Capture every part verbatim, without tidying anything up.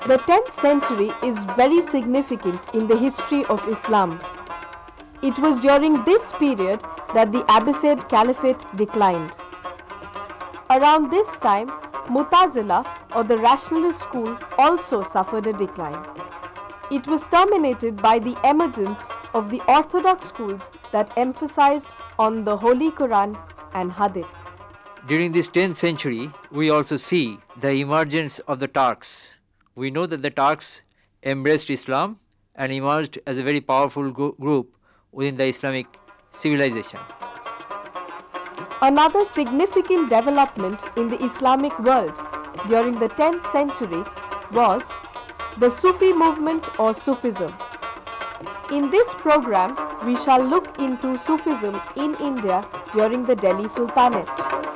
The tenth century is very significant in the history of Islam. It was during this period that the Abbasid Caliphate declined. Around this time, Mu'tazila, or the rationalist school, also suffered a decline. It was terminated by the emergence of the orthodox schools that emphasized on the Holy Quran and Hadith. During this tenth century, we also see the emergence of the Turks. We know that the Turks embraced Islam and emerged as a very powerful group within the Islamic civilization. Another significant development in the Islamic world during the tenth century was the Sufi movement or Sufism. In this program, we shall look into Sufism in India during the Delhi Sultanate.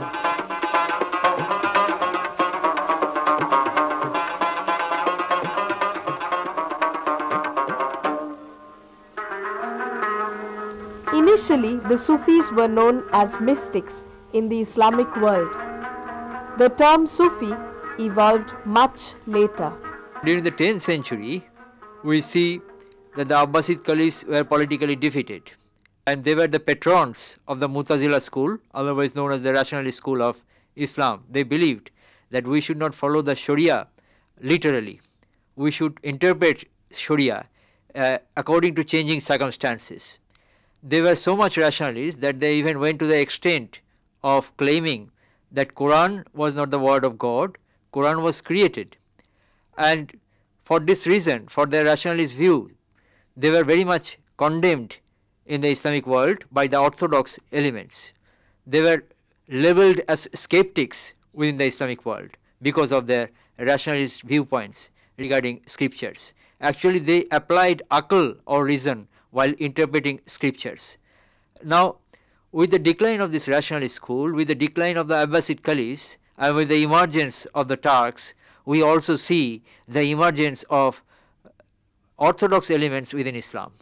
Initially, the Sufis were known as mystics in the Islamic world. The term Sufi evolved much later. During the tenth century, we see that the Abbasid caliphs were politically defeated, and they were the patrons of the Mu'tazila school, otherwise known as the rationalist school of Islam. They believed that we should not follow the Sharia literally. We should interpret Sharia uh, according to changing circumstances. They were so much rationalists that they even went to the extent of claiming that Quran was not the word of God, Quran was created. And for this reason, for their rationalist view, they were very much condemned in the Islamic world by the orthodox elements. They were labeled as skeptics within the Islamic world because of their rationalist viewpoints regarding scriptures. Actually, they applied aql or reason while interpreting scriptures. Now, with the decline of this rationalist school, with the decline of the Abbasid caliphs, and with the emergence of the Turks, we also see the emergence of orthodox elements within Islam.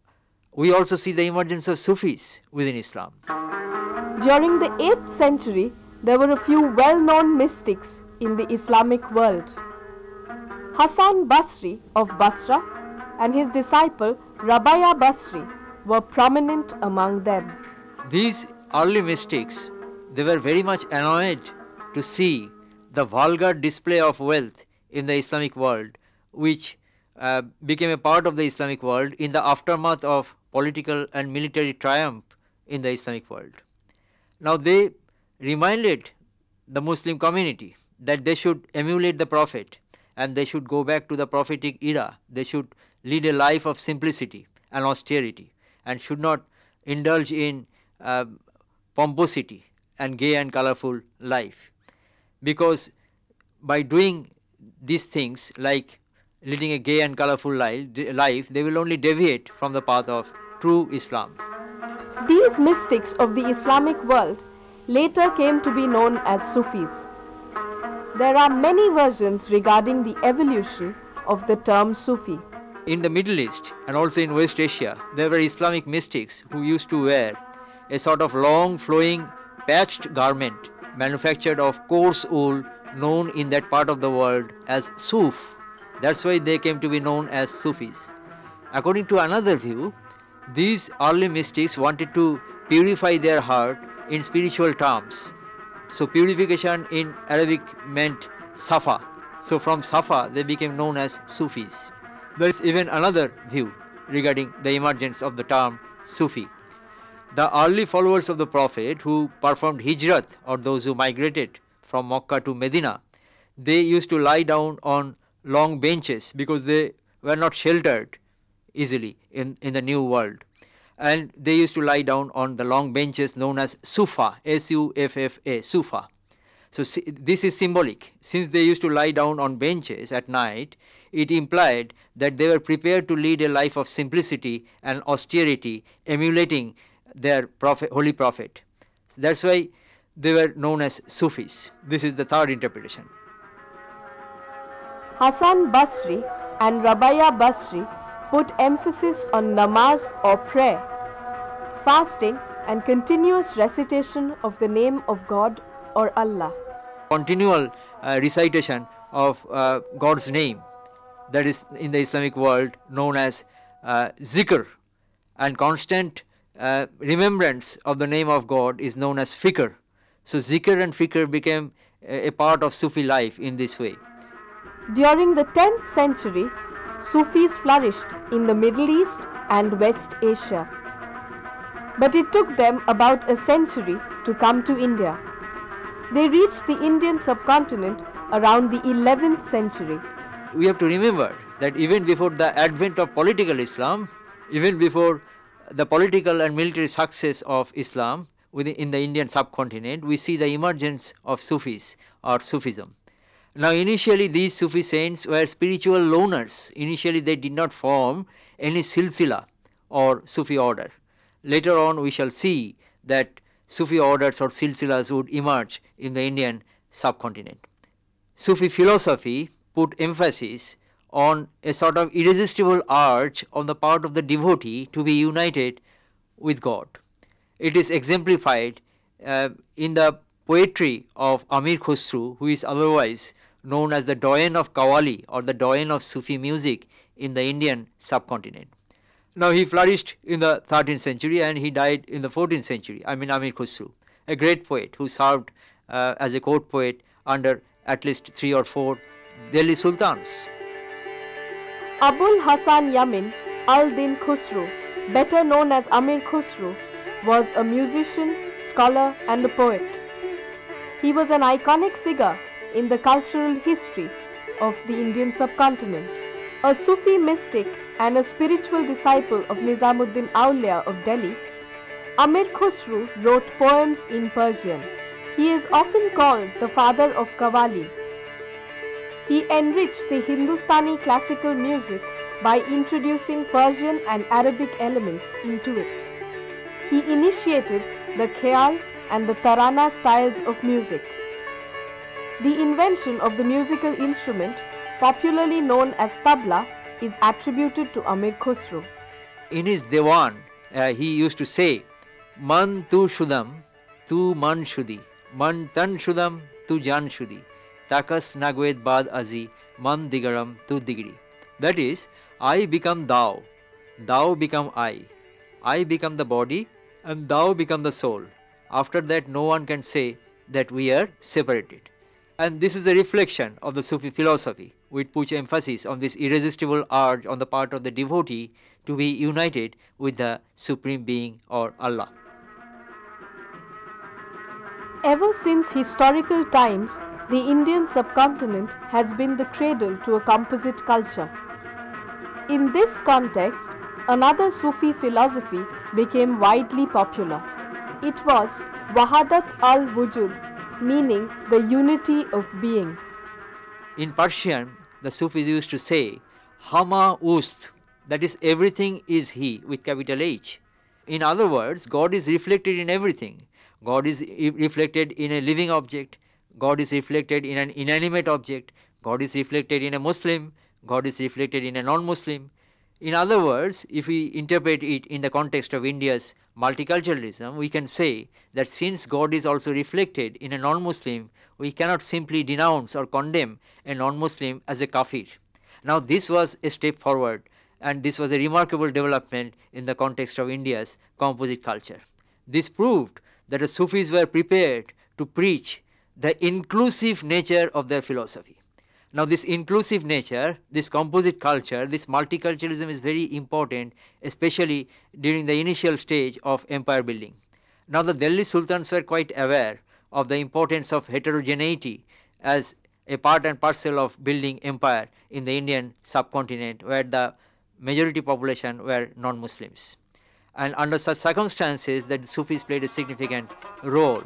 We also see the emergence of Sufis within Islam. During the eighth century, there were a few well-known mystics in the Islamic world. Hassan Basri of Basra and his disciple Rabaya Basri were prominent among them. These early mystics, they were very much annoyed to see the vulgar display of wealth in the Islamic world, which uh, became a part of the Islamic world in the aftermath of political and military triumph in the Islamic world. Now they reminded the Muslim community that they should emulate the Prophet and they should go back to the prophetic era. They should lead a life of simplicity and austerity and should not indulge in uh, pomposity and gay and colorful life. Because by doing these things like leading a gay and colorful life, they will only deviate from the path of true Islam. These mystics of the Islamic world later came to be known as Sufis. There are many versions regarding the evolution of the term Sufi. In the Middle East and also in West Asia, there were Islamic mystics who used to wear a sort of long flowing patched garment manufactured of coarse wool known in that part of the world as Suf. That's why they came to be known as Sufis. According to another view, these early mystics wanted to purify their heart in spiritual terms. So purification in Arabic meant Safa. So from Safa they became known as Sufis. There is even another view regarding the emergence of the term Sufi. The early followers of the Prophet who performed hijrat, or those who migrated from Mecca to Medina, they used to lie down on long benches because they were not sheltered easily in, in the new world. And they used to lie down on the long benches known as Sufa, S U F F A, Sufa. So this is symbolic. Since they used to lie down on benches at night, it implied that they were prepared to lead a life of simplicity and austerity, emulating their prophet, holy prophet. So that's why they were known as Sufis. This is the third interpretation. Hassan Basri and Rabaya Basri put emphasis on namaz or prayer, fasting and continuous recitation of the name of God or Allah. Continual uh, recitation of uh, God's name that is in the Islamic world known as uh, zikr, and constant uh, remembrance of the name of God is known as fikr. So zikr and fikr became a, a part of Sufi life in this way. During the tenth century, Sufis flourished in the Middle East and West Asia. But it took them about a century to come to India. They reached the Indian subcontinent around the eleventh century. We have to remember that even before the advent of political Islam, even before the political and military success of Islam within in the Indian subcontinent, we see the emergence of Sufis or Sufism. Now initially these Sufi saints were spiritual loners. Initially they did not form any silsila or Sufi order. Later on we shall see that Sufi orders or silsilas would emerge in the Indian subcontinent. Sufi philosophy put emphasis on a sort of irresistible urge on the part of the devotee to be united with God. It is exemplified uh, in the poetry of Amir Khusru, who is otherwise known as the doyen of Qawwali or the doyen of Sufi music in the Indian subcontinent. Now he flourished in the thirteenth century and he died in the fourteenth century. I mean Amir Khusru, a great poet who served uh, as a court poet under at least three or four Delhi sultans. Abul Hasan Yamin al-Din Khusru, better known as Amir Khusru, was a musician, scholar and a poet. He was an iconic figure in the cultural history of the Indian subcontinent. A Sufi mystic and a spiritual disciple of Nizamuddin Auliya of Delhi, Amir Khusru wrote poems in Persian. He is often called the father of Qawwali. He enriched the Hindustani classical music by introducing Persian and Arabic elements into it. He initiated the Khyal and the Tarana styles of music. The invention of the musical instrument, popularly known as tabla, is attributed to Amir Khusru. In his Dewan, uh, he used to say, Man tu shudam, tu man shudi, man tan shudam, tu jan shudi, takas nagwed bad azi, man digaram, tu digri. That is, I become thou, thou become I, I become the body and thou become the soul. After that no one can say that we are separated. And this is a reflection of the Sufi philosophy, which puts emphasis on this irresistible urge on the part of the devotee to be united with the Supreme Being or Allah. Ever since historical times, the Indian subcontinent has been the cradle to a composite culture. In this context, another Sufi philosophy became widely popular. It was Wahadat al-Wujud, meaning the unity of being. In Persian, the Sufis used to say, Hama ust, that is, everything is He with capital H. In other words, God is reflected in everything. God is reflected in a living object, God is reflected in an inanimate object, God is reflected in a Muslim, God is reflected in a non-Muslim. In other words, if we interpret it in the context of India's multiculturalism, we can say that since God is also reflected in a non-Muslim, we cannot simply denounce or condemn a non-Muslim as a kafir. Now this was a step forward and this was a remarkable development in the context of India's composite culture. This proved that the Sufis were prepared to preach the inclusive nature of their philosophy. Now this inclusive nature, this composite culture, this multiculturalism is very important, especially during the initial stage of empire building. Now the Delhi sultans were quite aware of the importance of heterogeneity as a part and parcel of building empire in the Indian subcontinent, where the majority population were non-Muslims. And under such circumstances, that the Sufis played a significant role.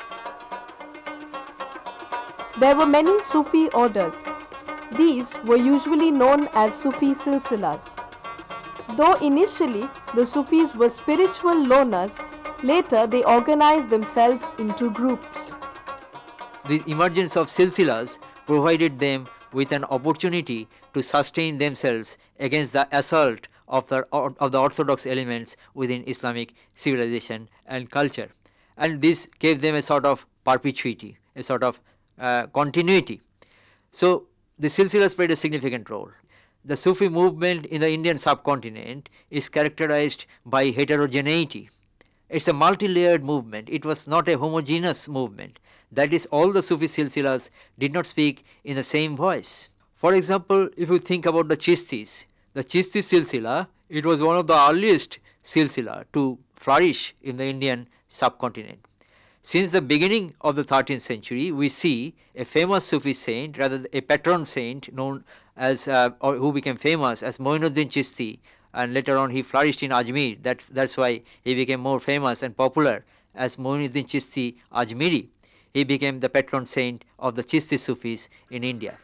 There were many Sufi orders. These were usually known as Sufi silsilas. Though initially the Sufis were spiritual loners, later they organized themselves into groups. The emergence of silsilas provided them with an opportunity to sustain themselves against the assault of the, of the orthodox elements within Islamic civilization and culture. And this gave them a sort of perpetuity, a sort of Uh, continuity. So the silsilas played a significant role. the Sufi movement in the Indian subcontinent is characterized by heterogeneity. It's a multi-layered movement. It was not a homogeneous movement. That is, all the Sufi silsilas did not speak in the same voice. For example, if you think about the Chistis, the Chisti silsila, it was one of the earliest silsila to flourish in the Indian subcontinent. Since the beginning of the thirteenth century, we see a famous Sufi saint, rather a patron saint known as, uh, or who became famous as Moinuddin Chisti, and later on he flourished in Ajmer. That's, that's why he became more famous and popular as Moinuddin Chisti Ajmeri. He became the patron saint of the Chisti Sufis in India.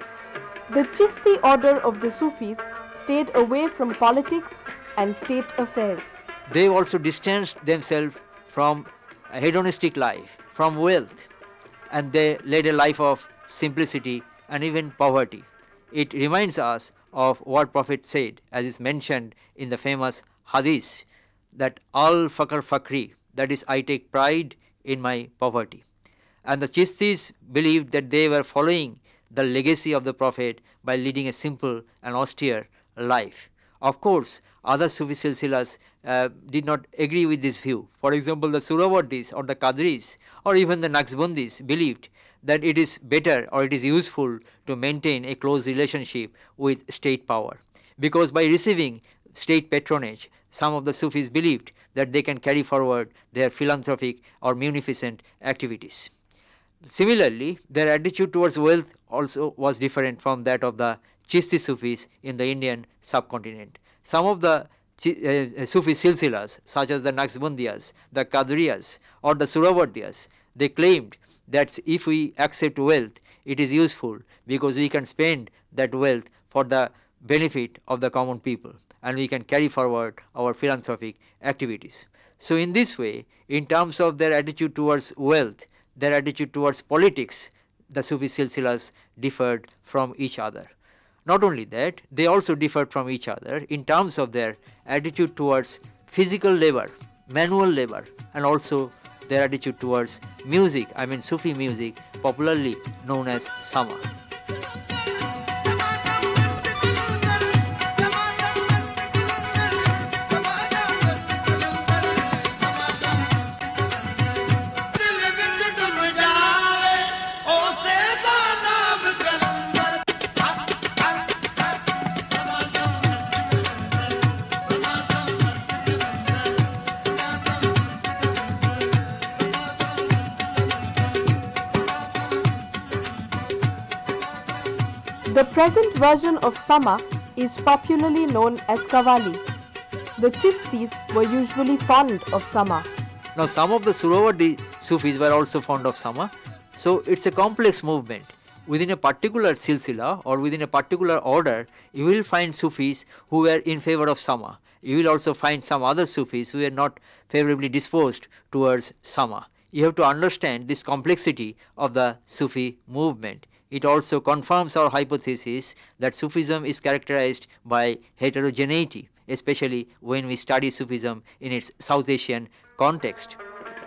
The Chisti order of the Sufis stayed away from politics and state affairs. They also distanced themselves from a hedonistic life, from wealth, and they led a life of simplicity and even poverty. It reminds us of what Prophet said, as is mentioned in the famous hadith, that al fakr fakri, that is, I take pride in my poverty. And the Chistis believed that they were following the legacy of the Prophet by leading a simple and austere life. Of course, other Sufi silsilas uh, did not agree with this view. For example, the Suravardis or the Qadris or even the Naqshbandis believed that it is better or it is useful to maintain a close relationship with state power, because by receiving state patronage, some of the Sufis believed that they can carry forward their philanthropic or munificent activities. Similarly, their attitude towards wealth also was different from that of the Chisti Sufis in the Indian subcontinent. Some of the uh, Sufi silsilas, such as the Naqshbandiyas, the Qadriyas or the Suravardiyas, they claimed that if we accept wealth, it is useful because we can spend that wealth for the benefit of the common people and we can carry forward our philanthropic activities. So in this way, in terms of their attitude towards wealth, their attitude towards politics, the Sufi silsilas differed from each other. Not only that, they also differed from each other in terms of their attitude towards physical labor, manual labor, and also their attitude towards music, I mean Sufi music, popularly known as Sama. The present version of Sama is popularly known as Qawwali. The Chistis were usually fond of Sama. Now some of the Suravardi Sufis were also fond of Sama. So it's a complex movement. Within a particular silsila or within a particular order, you will find Sufis who were in favor of Sama. You will also find some other Sufis who were not favorably disposed towards Sama. You have to understand this complexity of the Sufi movement. It also confirms our hypothesis that Sufism is characterized by heterogeneity, especially when we study Sufism in its South Asian context.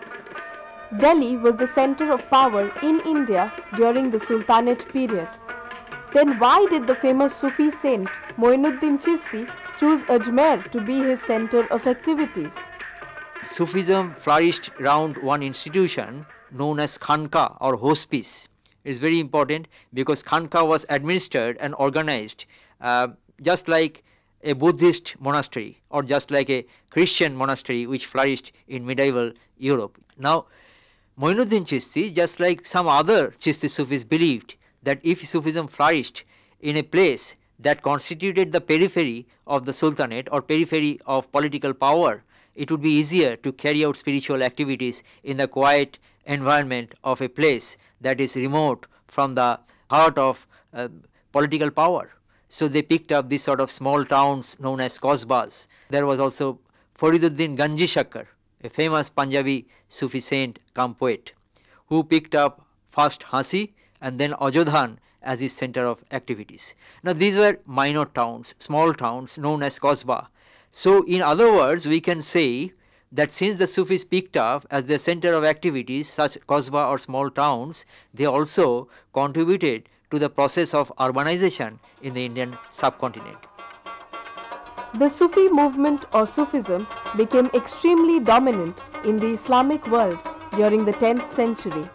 Delhi was the center of power in India during the Sultanate period. Then why did the famous Sufi saint Moinuddin Chisti choose Ajmer to be his center of activities? Sufism flourished around one institution known as Khanqa or hospice. It is very important because Khanqa was administered and organized uh, just like a Buddhist monastery or just like a Christian monastery which flourished in medieval Europe. Now, Moinuddin Chisti, just like some other Chisti Sufis, believed that if Sufism flourished in a place that constituted the periphery of the Sultanate or periphery of political power, it would be easier to carry out spiritual activities in the quiet environment of a place that is remote from the heart of uh, political power. So they picked up these sort of small towns known as Qasbas. There was also Fariduddin Ganji Shakkar, a famous Punjabi Sufi saint cum poet, who picked up first Hansi and then Ajodhan as his center of activities. Now these were minor towns, small towns known as Qasba. So in other words, we can say that since the Sufis picked up as their center of activities such Qasba or small towns, they also contributed to the process of urbanization in the Indian subcontinent. The Sufi movement or Sufism became extremely dominant in the Islamic world during the tenth century.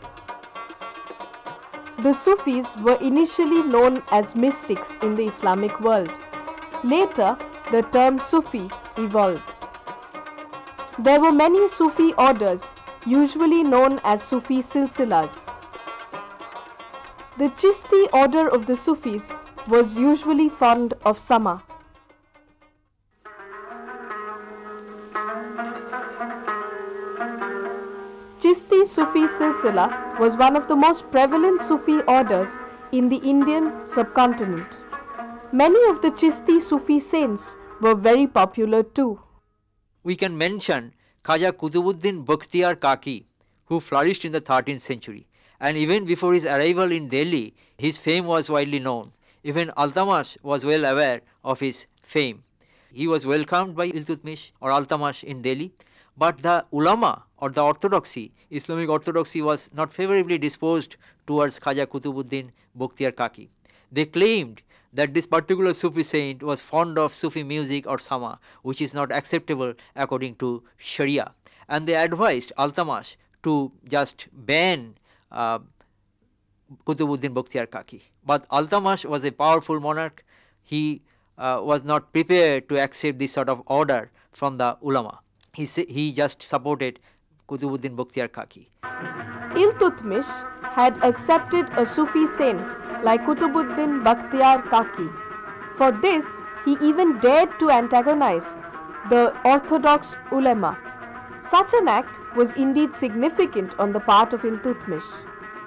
The Sufis were initially known as mystics in the Islamic world. Later, the term Sufi evolved. There were many Sufi orders, usually known as Sufi silsilas. The Chishti order of the Sufis was usually fond of Sama. Chishti Sufi silsila was one of the most prevalent Sufi orders in the Indian subcontinent. Many of the Chishti Sufi saints were very popular too. We can mention Khaja Qutubuddin Bakhtiar Kaki, who flourished in the thirteenth century, and even before his arrival in Delhi, his fame was widely known. Even Altamash was well aware of his fame. He was welcomed by Iltutmish or Altamash in Delhi, but the ulama or the orthodoxy, Islamic orthodoxy, was not favorably disposed towards Khaja Qutubuddin Bakhtiar Kaki. They claimed that this particular Sufi saint was fond of Sufi music or Sama, which is not acceptable according to Sharia, and they advised Altamash to just ban uh, Qutubuddin Bakhtiar Kaki. But Altamash was a powerful monarch. He uh, was not prepared to accept this sort of order from the ulama. He, he just supported Qutubuddin Bakhtiar Kaki. Iltutmish had accepted a Sufi saint like Qutubuddin Bakhtiar Kaki. For this, he even dared to antagonize the orthodox ulema. Such an act was indeed significant on the part of Iltutmish.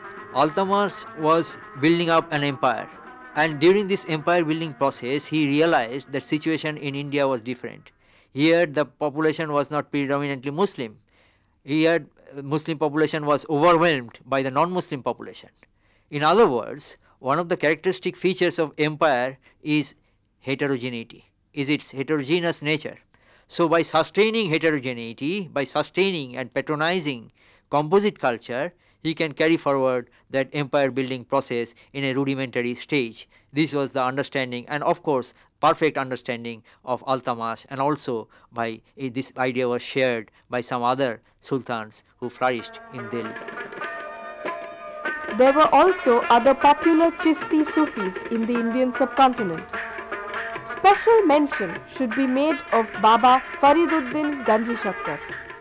Altamash was building up an empire, and during this empire building process, he realized that situation in India was different. Here the population was not predominantly Muslim. Here Muslim population was overwhelmed by the non-Muslim population. In other words, one of the characteristic features of empire is heterogeneity, is its heterogeneous nature. So by sustaining heterogeneity, by sustaining and patronizing composite culture, he can carry forward that empire building process in a rudimentary stage. This was the understanding, and of course perfect understanding of Altamash, and also by uh, this idea was shared by some other sultans who flourished in Delhi. There were also other popular Chishti Sufis in the Indian subcontinent. Special mention should be made of Baba Fariduddin Ganji Shakkar.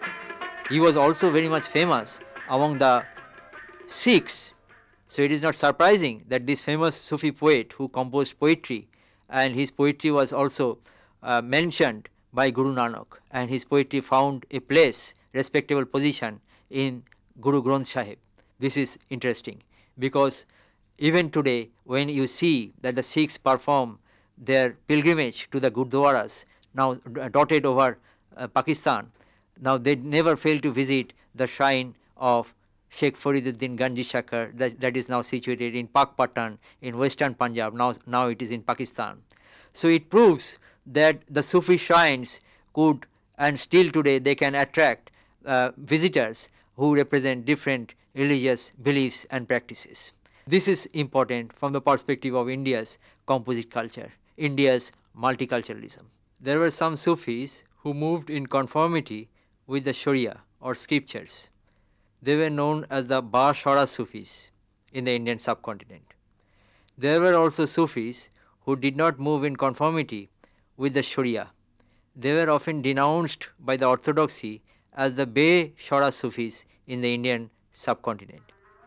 He was also very much famous among the Sikhs. So it is not surprising that this famous Sufi poet who composed poetry, and his poetry was also uh, mentioned by Guru Nanak, and his poetry found a place, respectable position in Guru Granth Sahib. This is interesting because even today when you see that the Sikhs perform their pilgrimage to the Gurdwaras, now dotted over uh, Pakistan, now they never fail to visit the shrine of Sheikh Fariduddin Ganji Shakkar, that, that is now situated in Pakpatan in western Punjab, now, now it is in Pakistan. So it proves that the Sufi shrines could, and still today they can attract uh, visitors who represent different religious beliefs and practices. This is important from the perspective of India's composite culture, India's multiculturalism. There were some Sufis who moved in conformity with the Sharia or scriptures. They were known as the Ba-Shara Sufis in the Indian subcontinent. There were also Sufis who did not move in conformity with the Sharia. They were often denounced by the orthodoxy as the Be-Shara Sufis in the Indian subcontinent.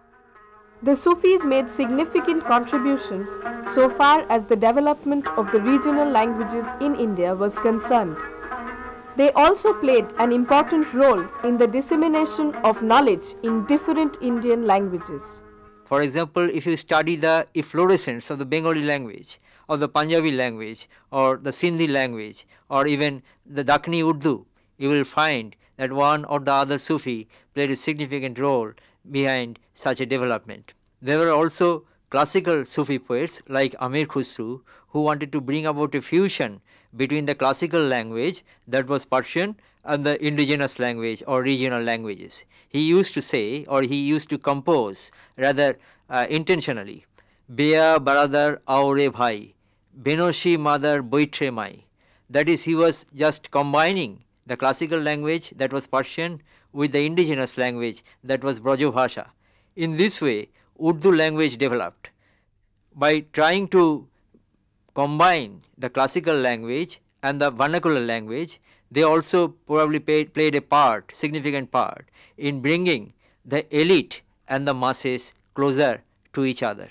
The Sufis made significant contributions so far as the development of the regional languages in India was concerned. They also played an important role in the dissemination of knowledge in different Indian languages. For example, if you study the efflorescence of the Bengali language, or the Punjabi language, or the Sindhi language, or even the Dakhini Urdu, you will find that one or the other Sufi played a significant role behind such a development. There were also classical Sufi poets like Amir Khusru, who wanted to bring about a fusion between the classical language, that was Persian, and the indigenous language or regional languages. He used to say, or he used to compose rather uh, intentionally, Beya Baradar Aure Bhai, Benoshi Mother Boitre Mai. That is, he was just combining the classical language, that was Persian, with the indigenous language, that was Brajo Bhasha. In this way, Urdu language developed. By trying to combine the classical language and the vernacular language, they also probably paid, played a part, significant part, in bringing the elite and the masses closer to each other.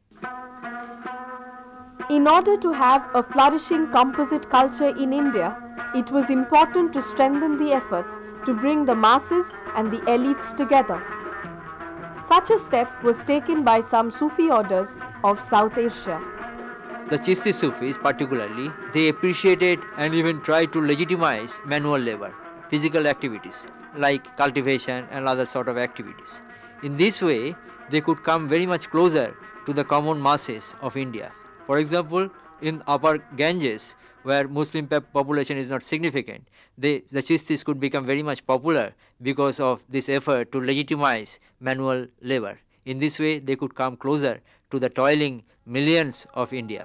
In order to have a flourishing composite culture in India, it was important to strengthen the efforts to bring the masses and the elites together. Such a step was taken by some Sufi orders of South Asia. The Chishti Sufis particularly, they appreciated and even tried to legitimize manual labor, physical activities like cultivation and other sort of activities. In this way, they could come very much closer to the common masses of India. For example, in Upper Ganges, where Muslim population is not significant, they, the Chistis could become very much popular because of this effort to legitimize manual labor. In this way, they could come closer to the toiling millions of India.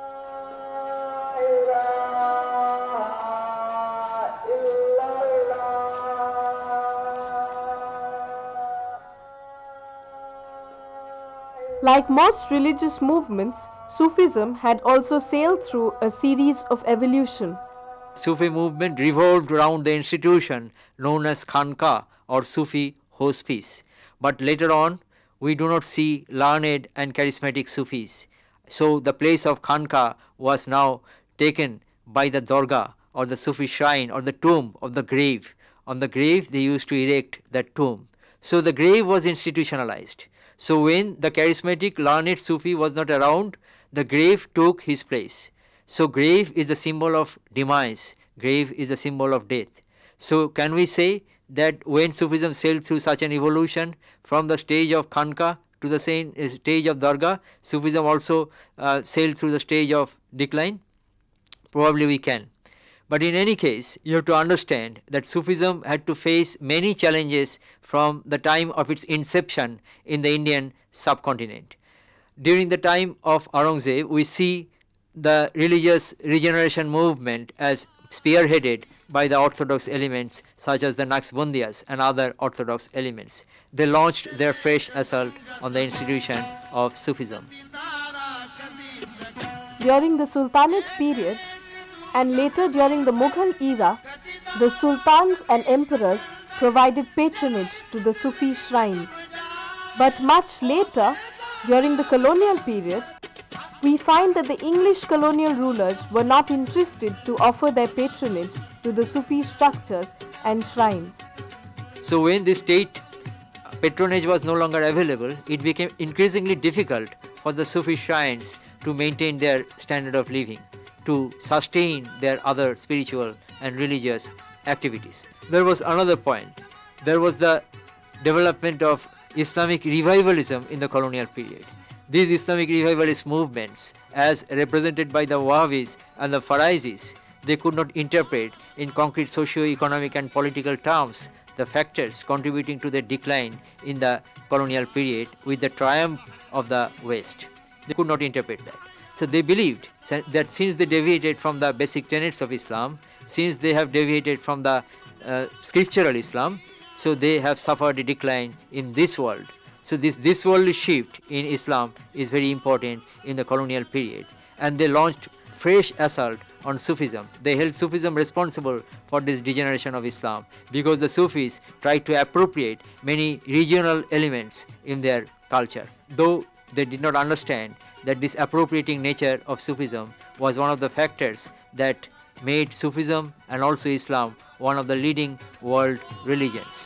Like most religious movements, Sufism had also sailed through a series of evolution. Sufi movement revolved around the institution known as Khanqa or Sufi hospice. But later on, we do not see learned and charismatic Sufis. So the place of Khanqa was now taken by the Dargah or the Sufi shrine or the tomb of the grave. On the grave, they used to erect that tomb. So the grave was institutionalized. So when the charismatic learned Sufi was not around, the grave took his place. So grave is a symbol of demise, grave is a symbol of death. So can we say that when Sufism sailed through such an evolution from the stage of Khanqa to the same stage of Dargah, Sufism also uh, sailed through the stage of decline? Probably we can. But in any case, you have to understand that Sufism had to face many challenges from the time of its inception in the Indian subcontinent. During the time of Aurangzeb, we see the religious regeneration movement as spearheaded by the orthodox elements such as the Naqshbandiyas and other orthodox elements. They launched their fresh assault on the institution of Sufism. During the Sultanate period and later during the Mughal era, the sultans and emperors provided patronage to the Sufi shrines. But much later, during the colonial period, we find that the English colonial rulers were not interested to offer their patronage to the Sufi structures and shrines. So when the state patronage was no longer available, it became increasingly difficult for the Sufi shrines to maintain their standard of living, to sustain their other spiritual and religious activities. There was another point. There was the development of Islamic revivalism in the colonial period. These Islamic revivalist movements, as represented by the Wahhabis and the Faraizis, they could not interpret in concrete socio-economic and political terms the factors contributing to the decline in the colonial period with the triumph of the West. They could not interpret that. So they believed that since they deviated from the basic tenets of Islam, since they have deviated from the uh, scriptural Islam, so they have suffered a decline in this world. So this, this worldly shift in Islam is very important in the colonial period. And they launched fresh assault on Sufism. They held Sufism responsible for this degeneration of Islam because the Sufis tried to appropriate many regional elements in their culture. Though they did not understand that this appropriating nature of Sufism was one of the factors that made Sufism and also Islam one of the leading world religions.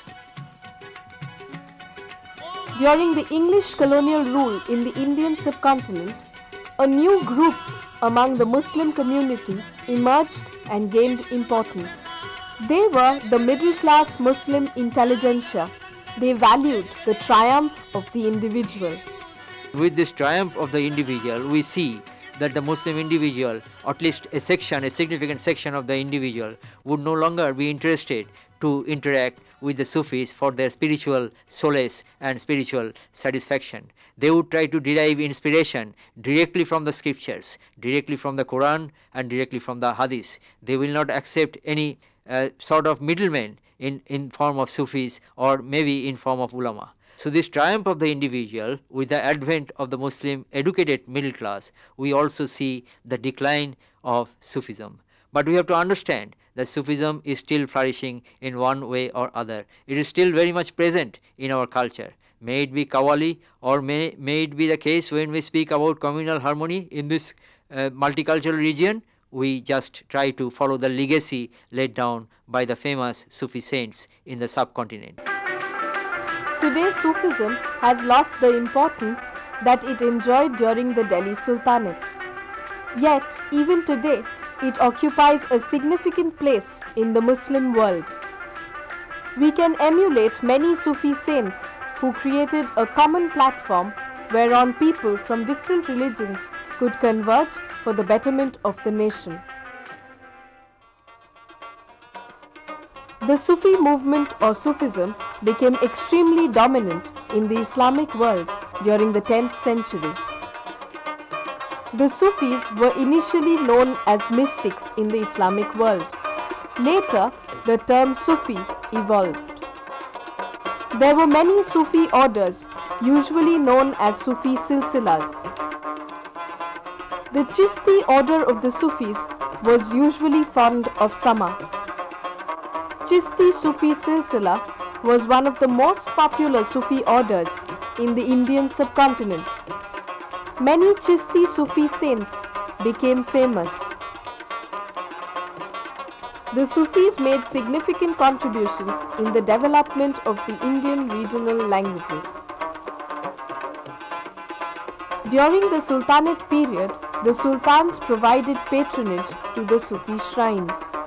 During the English colonial rule in the Indian subcontinent, a new group among the Muslim community emerged and gained importance. They were the middle-class Muslim intelligentsia. They valued the triumph of the individual. With this triumph of the individual, we see that the Muslim individual, or at least a section, a significant section of the individual, would no longer be interested to interact with the Sufis for their spiritual solace and spiritual satisfaction. They would try to derive inspiration directly from the scriptures, directly from the Quran and directly from the Hadith. They will not accept any uh, sort of middleman in, in form of Sufis or maybe in form of ulama. So this triumph of the individual with the advent of the Muslim educated middle class, we also see the decline of Sufism. But we have to understand that Sufism is still flourishing in one way or other. It is still very much present in our culture. May it be Qawwali or may, may it be the case when we speak about communal harmony in this uh, multicultural region, we just try to follow the legacy laid down by the famous Sufi saints in the subcontinent. Today, Sufism has lost the importance that it enjoyed during the Delhi Sultanate. Yet, even today, it occupies a significant place in the Muslim world. We can emulate many Sufi saints who created a common platform whereon people from different religions could converge for the betterment of the nation. The Sufi movement or Sufism became extremely dominant in the Islamic world during the tenth century. The Sufis were initially known as mystics in the Islamic world. Later, the term Sufi evolved. There were many Sufi orders, usually known as Sufi silsilas. The Chishti order of the Sufis was usually fond of Sama. Chishti Sufi silsila was one of the most popular Sufi orders in the Indian subcontinent. Many Chishti Sufi saints became famous. The Sufis made significant contributions in the development of the Indian regional languages. During the Sultanate period, the Sultans provided patronage to the Sufi shrines.